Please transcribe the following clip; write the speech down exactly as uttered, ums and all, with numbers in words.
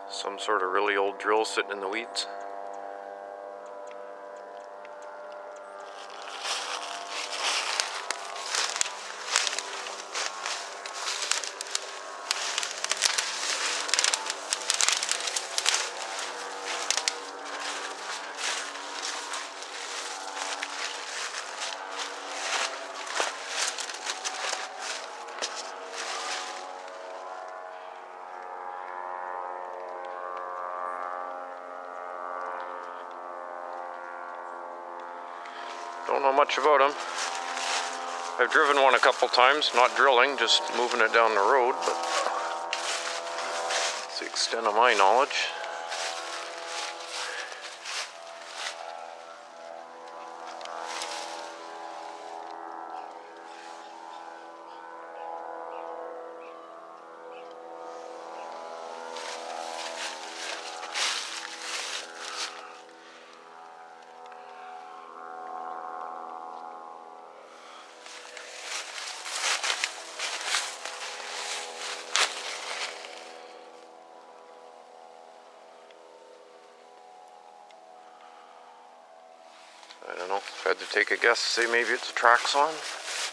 Some sort of really old drill sitting in the weeds. Don't know much about them. I've driven one a couple times, not drilling, just moving it down the road, but that's the extent of my knowledge. I don't know, if I had to take a guess, say maybe it's a Traxon.